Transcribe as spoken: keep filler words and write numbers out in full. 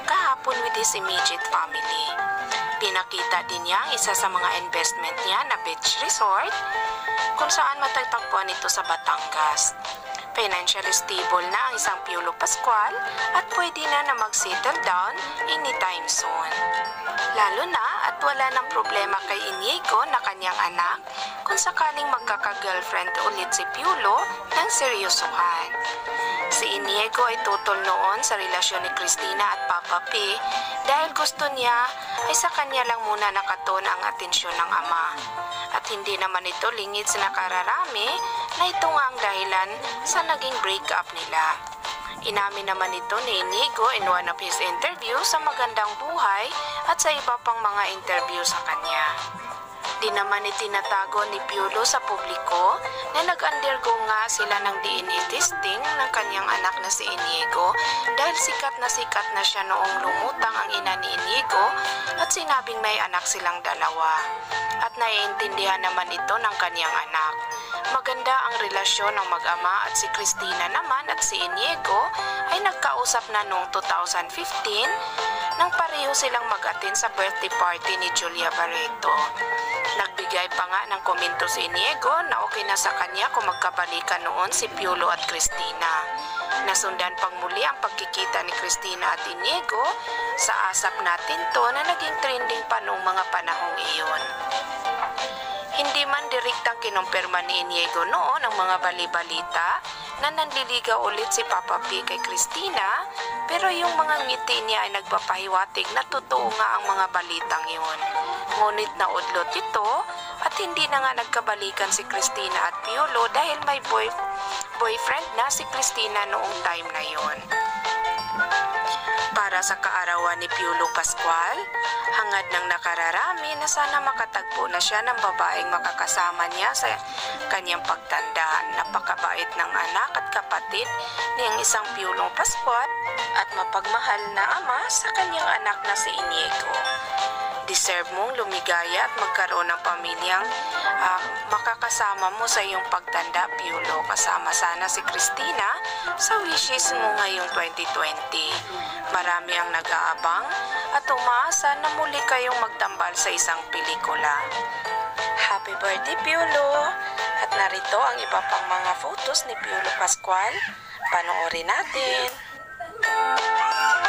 kahapon with his immediate family. Pinakita din niya ang isa sa mga investment niya na beach resort kung saan matatagpuan ito sa Batangas. Financially stable na ang isang Piolo Pascual at pwede na na mag-settle down anytime soon. Lalo na at wala ng problema kay Inigo na kanyang anak kung sakaling magkaka-girlfriend ulit si Piolo ng seryosohan. Si Inigo ay tutol noon sa relasyon ni Cristina at Papa P dahil gusto niya ay sa kanya lang muna nakatuon ang atensyon ng ama. At hindi naman ito lingid sa nakararami na ito nga ang dahilan sa naging breakup nila. Inamin naman ito ni Inigo in one of his interviews sa Magandang Buhay at sa iba pang mga interview sa kanya. Di naman itinatago ni Piolo sa publiko na nag-undergo nga sila ng D N A testing ng kanyang anak na si Inigo dahil sikat na sikat na siya noong lumutang ang ina ni Inigo at sinabing may anak silang dalawa. At naiintindihan naman ito ng kanyang anak. Maganda ang relasyon ng mag-ama at si Cristina naman at si Inigo ay nagkausap na noong two thousand fifteen nang pareho silang mag-attend sa birthday party ni Julia Barreto. Nagbigay pa nga ng komento si Inigo na okay na sa kanya kung magkabalikan noon si Piolo at Cristina. Nasundan pang muli ang pagkikita ni Cristina at Inigo sa Asap Natin To na naging trending pa noong mga panahong iyon. Hindi man direktang kinumpirma ni Inigo noon ang mga bali-balita na nanliligaw ulit si Papa P kay Cristina, pero yung mga ngiti niya ay nagpapahiwatig na totoo nga ang mga balitang yun. Ngunit naudlot ito at hindi na nga nagkabalikan si Cristina at Piolo dahil may boy, boyfriend na si Cristina noong time na yun. Para sa kaarawan ni Piolo Pascual, hangad ng nakararami na sana makatagpo na siya ng babaeng makakasama niya sa kanyang pagtanda. Napakabait ng anak at kapatid niyang isang Piolo Pascual at mapagmahal na ama sa kanyang anak na si Inigo. Deserve mong lumigaya at magkaroon ng pamilyang uh, makakasama mo sa iyong pagtanda, Piolo. Kasama sana si Cristina sa wishes mo ngayong twenty twenty. Marami ang nag-aabang at umaasa na muli kayong magtambal sa isang pelikula. Happy birthday, Piolo! At narito ang iba pang mga photos ni Piolo Pascual. Panoorin natin!